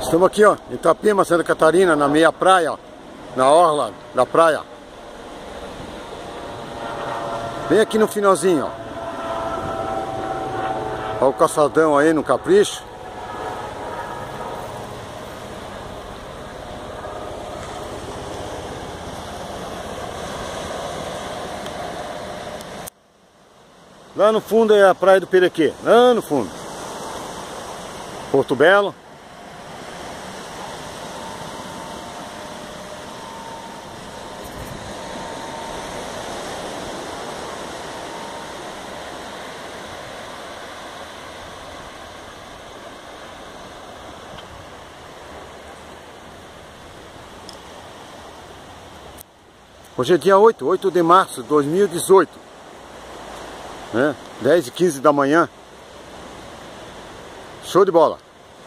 Estamos aqui, ó, em Itapema, Santa Catarina, na meia praia, ó, na orla da praia. Bem aqui no finalzinho, ó. Olha o calçadão aí no capricho. Lá no fundo é a praia do Perequê, lá no fundo. Porto Belo. Hoje é dia 8 de março de 2018, né? 10h15 da manhã. Show de bola.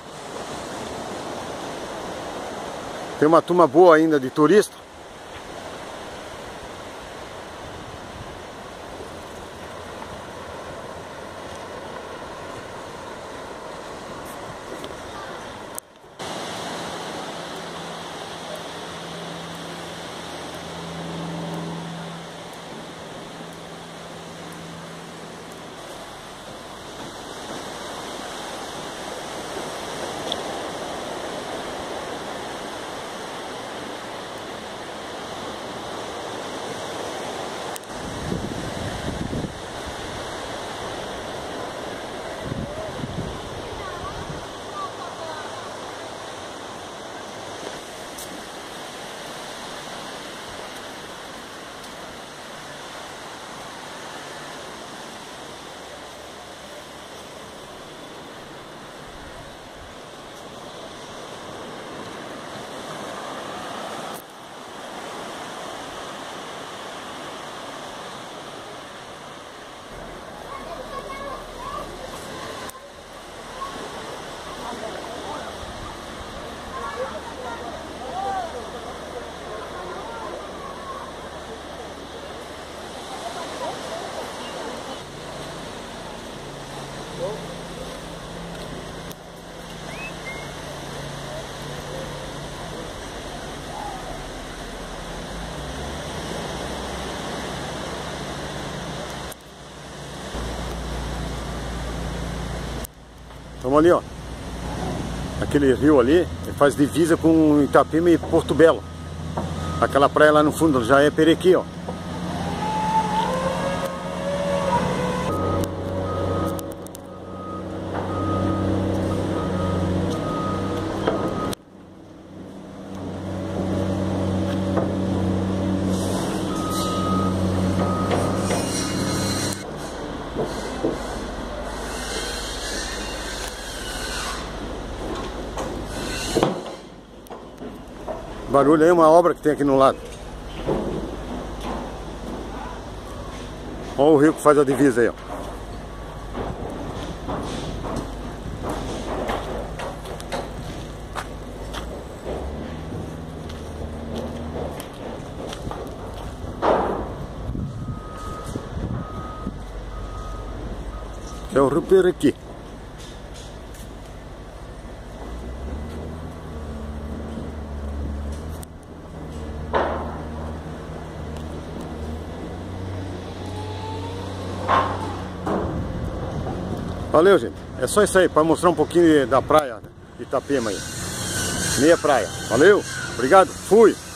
Tem uma turma boa ainda de turista. Estamos ali, ó. Aquele rio ali, ele faz divisa com Itapema e Porto Belo. Aquela praia lá no fundo já é Perequê, ó. Barulho aí, uma obra que tem aqui no lado. Olha o rio que faz a divisa aí, ó. É o rio Perequê. Valeu, gente. É só isso aí, para mostrar um pouquinho da praia de Itapema aí. Meia praia. Valeu, obrigado, fui!